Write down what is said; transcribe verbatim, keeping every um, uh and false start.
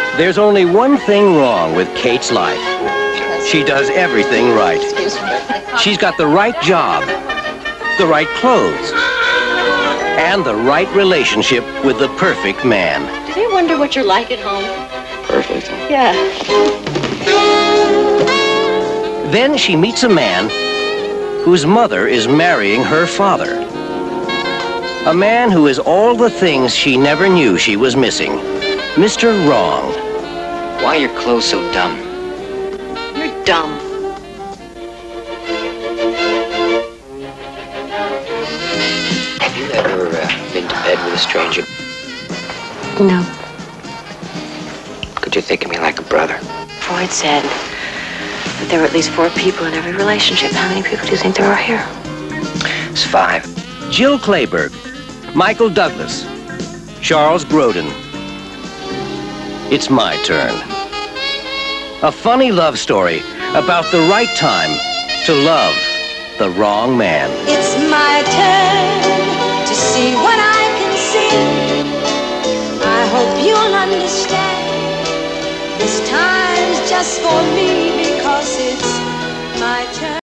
There's only one thing wrong with Kate's life. She does everything right. She's got the right job, the right clothes, and the right relationship with the perfect man. Do you wonder what you're like at home? Perfect. Yeah. Then she meets a man whose mother is marrying her father. A man who is all the things she never knew she was missing. Mister Wrong. Why are your clothes so dumb? You're dumb. Have you ever uh, been to bed with a stranger? No. Could you think of me like a brother? Freud said that there were at least four people in every relationship. How many people do you think there are here? It's five. Jill Clayburgh, Michael Douglas, Charles Grodin. It's my turn. A funny love story about the right time to love the wrong man. It's my turn to see what I can see. I hope you'll understand. This time's just for me because it's my turn.